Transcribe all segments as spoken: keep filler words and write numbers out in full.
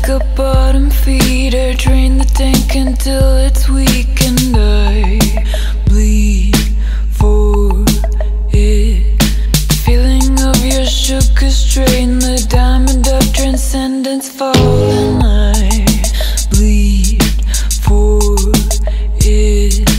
like a bottom feeder, drain the tank until it's weak, and I bleed for it. The feeling of your sugar strain, the diamond of transcendence fall, and I bleed for it.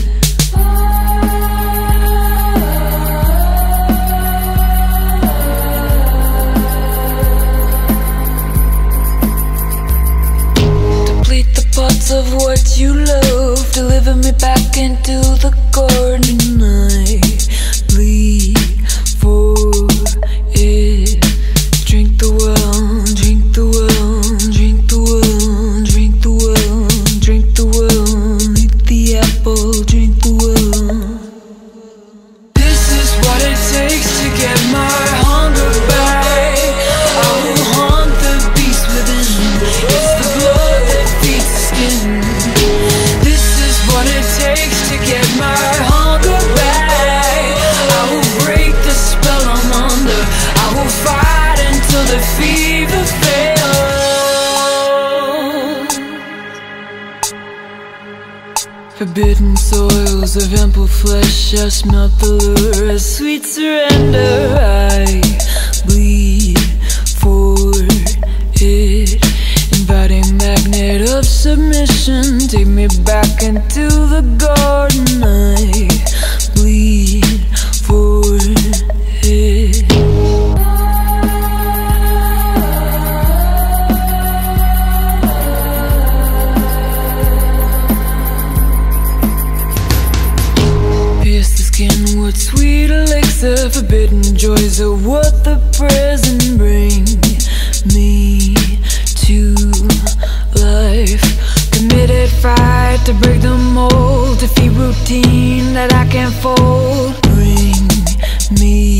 Parts of what you love, deliver me back into the garden. I bleed for it. Drink the well, drink the well, drink the well, drink the well, drink the well, eat the apple, drink the well. This is what it takes to get my hunger back. I will haunt the beast within. It's the blood that feeds the skin. This is what it takes to get my hunger back. I will break the spell I'm under. I will fight until the fever fails. Forbidden soils of ample flesh, I smelt the lure of sweet surrender. I bleed for it. Inviting magnet of submission, take me back into the garden. I bleed for it. Pierce the skin, what sweet elixir, forbidden joys are what the present bring me to life. Committed fight to break the mold, defeat routine that I can't fold. Bring me